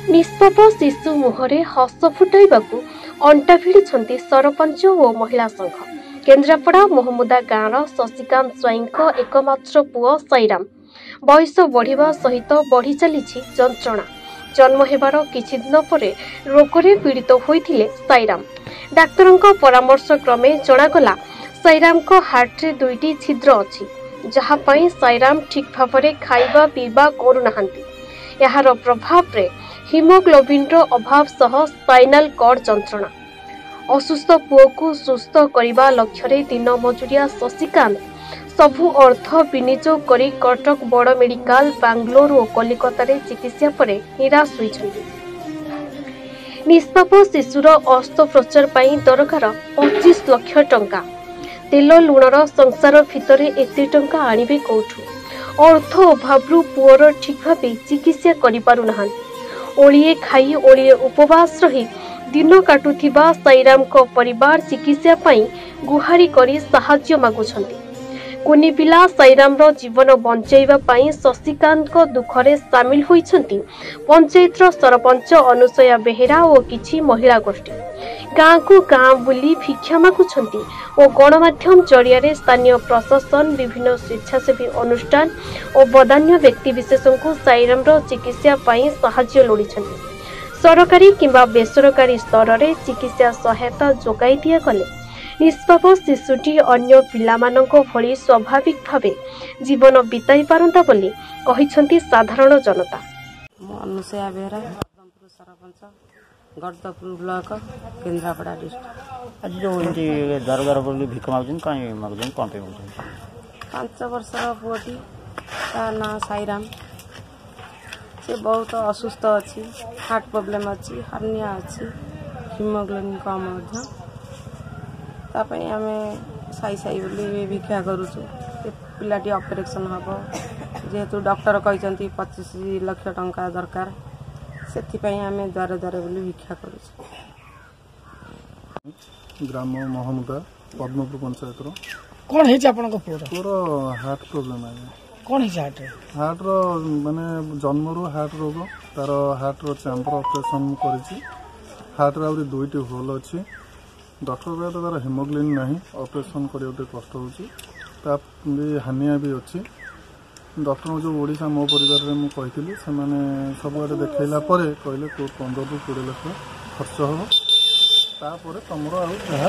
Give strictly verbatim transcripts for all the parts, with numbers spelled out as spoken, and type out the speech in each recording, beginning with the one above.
निष्पाप शिशु मुहरे हस फुटाइबाकू अंटा भिड़ी सरपंच और महिला संघ। केन्द्रापड़ा मोहमुदा गाँवर शशिकांत स्वाईं एकमात्र पुओ साईराम बयस बढ़िबा सहित बढ़ी चली जंत्रणा। जन्म हेबार किछि दिन परे रोगरे पीड़ित होइथिले साईराम। डाक्तरों परामर्श क्रमे जणागला साईराम को हार्टे दुईटी छिद्र अछि, जहा पई साईराम ठीक भाव खाइबा पीवा करूनाहांती। यार प्रभाव रे हिमोग्लोबिन रो अभाव सह स्पाइनल कॉर्ड जंत्रणा। असुस्थ पुओ को सुस्थ करने लक्ष्य दिन मजुरिया शशिकांत सबु अर्थ विनियोग करी कटक बड़ मेडिकल बांग्लोर और कलिकता रे चिकित्सा पर निराश होइछन्ति। निष्पाप शिशुर अस्त्रोपचार पई दरकार पच्चीस लाख टंका। तेल लुणर संसार भितर एते टंका आनिबे कोठु? अर्थ अभाव पुओर ठीक भाव चिकित्सा करि पारु नाहांती। ओलिए खाई ओलिए उपवास रही दिन काटुथिबा साईराम को परिवार चिकित्सा पई गुहारी करी साहाय्य मागुछन्ति। कुनी पिला साईराम रो जीवन बंचाइबा पई शशिकांत को दुखरे सामिल होइछन्ति पंचायतर सरपंच अनुसया बेहेरा और किछि महिला गोष्ठी। गाँ को गाँ बुली भिक्षा मागुछन्ति और गणमाध्यम जरिया स्थानीय प्रशासन, विभिन्न स्वेच्छासेवी अनुष्ठान और बदान्य व्यक्ति विशेषों को साईराम रो चिकित्सा पई साहाय्य लोड़िछन्ति। सरकारी किंबा बेसरकारी स्तर में चिकित्सा सहायता जोगाई दिया गले निष्पाप शिशुटी अन्य पिलामानंक भली स्वाभाविक भावे जीवन बिताई पारंता बोली कहिसंती साधारण जनता। Anusaya Behera Gardampur sarpanch Gardapur block Kendrapara district. आज जो इनती दर दर बोली भिख मागुछन काई मागुछन कोन पे मागुछन? पांच वर्षर पुओटी ता ना साईराम। से बहुत असुस्थ अच्छी, हार्ट प्रॉब्लम अच्छी, हार्निया अच्छी, हिमोग्लोबिन कम मध्य। तापई आमे साई साई बोली भिक्षा करूछु। पिलाटी ऑपरेशन हबो जेहेतु डॉक्टर कहते पच्चीस लाख टंका दरकार, से आमे द्वारे द्वारे बोली भिक्षा करूछु। ग्राम मोहमुदा पद्मपुर पंचायत रो कोन हेछि आपन को पुरो? पुरो हार्ट प्रॉब्लम आ कौन है हार्ट हार्ट रो माने जन्म रो हार्ट रोग तार हार्ट रो चैम्बर ऑपरेशन करिछि। हार्ट रो आउरी दुईटी होल अछि। डॉक्टर कहते तार हिमोग्लोबिन नाही, ऑपरेशन करियोटे कष्ट होछि। ता भी हानिया भी अछि। डॉक्टर जो ओडिसा मो परिवार रे मु कहिथिली से माने सब आडे देखैला परे कहले को पंद्रह टू बीस लाख खर्च हो तापर तमरो आ जहा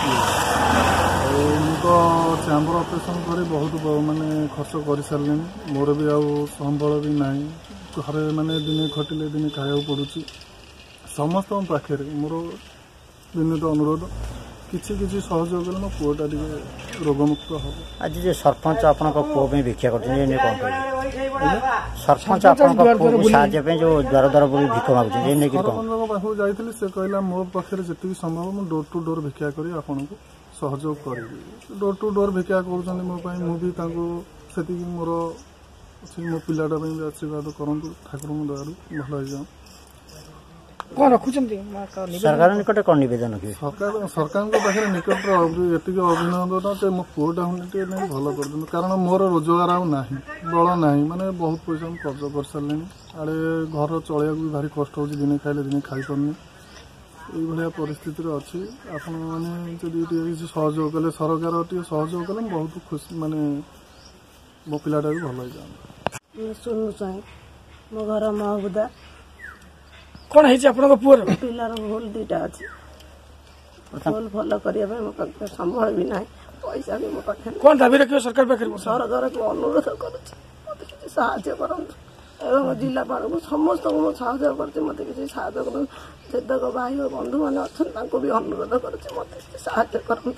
मु तो चैम्बर ऑपरेशन करी बहुत माने खर्च कर सारे। मोर भी आउ संबल भी ना घरे माने दिने खटिले दिने खाया पड़ुची। समस्त पाखे मोर विनीत अनुरोध किसी किसी सहयोग कले मो पुओटा रोगमुक्त हम। आज जो सरपंच आपन को पुओ में भिक्षा करछन जे कोन कहि? सरपंच आपन को पुओ साहाय्य पे जो द्वार द्वार बोली भिख मागुछन जे ने कि कोन? सरपंच पाखु जाइथिली से कहला मो पाखे जति संभव मु डोर टू डोर भिक्षा करी आपन को सहयोग करी। डोर टू डोर भिक्षा कर मो भी से मोर मो पिलाटा भी आशीर्वाद करूँ ठाकुर दयारू भल हो कौन रखुं सरकार निकट कौन निवेदन कि सरकार सरकार पाखे निकट एति अभिनंदन मो पुओटा हूँ भल कर दिन। कारण मोर रोजगार आना बल ना माने बहुत पैसा खर्च कर सारे। आड़े घर चलैया भी भारी कष्ट हो, दिने खाइले दिने खाई पारनी ये परिस्थिति अच्छी। आपण मैंने किसी सहयोग कले सरकार टे सहयोग कले बहुत खुशी माने मो पिलाटा भी भल हो। सुनु चाहे मो घर महबुदा कौन है आपन पुओर पिलार होल दुईटा अच्छी। होल भल करने मो पाखे संभव भी ना, पैसा भी मो पाखे। कौन दाबी रखियो सरकार पाखे? सरकार को अनुरोध करुछि मते किछि सहायता करंतु एवं जिलापाल को समस्त को साहाय्य करते मते किछि सहायता करंतु। जेतक भाई और बंधु मैंने अच्छा भी अनुरोध करुछि मते सहायता करंतु।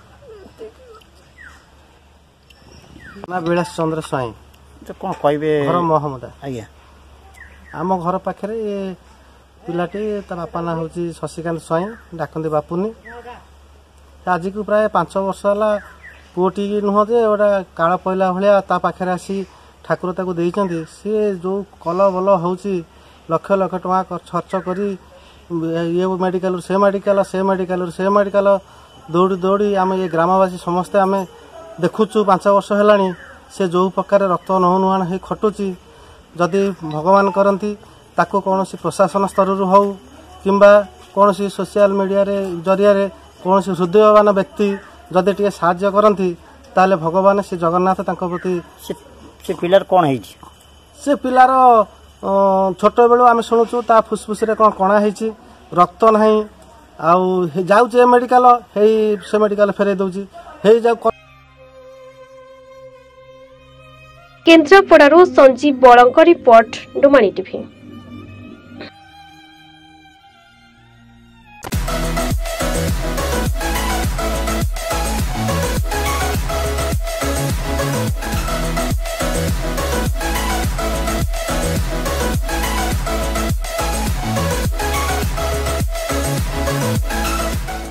मैं विलास चंद्र स्वाई तो कौन कहबे? घर मोहम्मदा। आज्ञा आम घर पाखे पिलाटी ता बापा ना हूँ शशिकांत स्वाई, डाकती बापुनी। आज को प्राय पांच वर्ष है पुओटी नुह जे गोटा काल पहला भाया ता पाखे आसी ठाकुर ताकू देइचंती। सी जो कल बल होउची लक्ष लक्ष टଙ୍କା खर्च करी ये मेडिकल से मेडिकल से मेडिकल से मेडिकल दौड़ी दौड़ी आम ये ग्रामवासी समस्ते आम देखुचु पांच वर्ष है से जो प्रकार रक्त नुहान हो खटुची। जदि भगवान करती ताको कौन प्रशासन स्तर हो किंबा कौन सोशल मीडिया रे जरिया कौन हृदयवान व्यक्ति जदि टे साहाय्य करती ताले भगवान से जगन्नाथ तांको प्रति से पिलार कौन है से पिलार छोट बेलू आम शुणुचु ता फुसफुस कौन कणा है रक्त ना जाऊे मेडिकल से मेडिकल फेरे दौची जाऊ। केन्द्रापड़ारू संजीव बलंक रिपोर्ट डुमानी टीवी।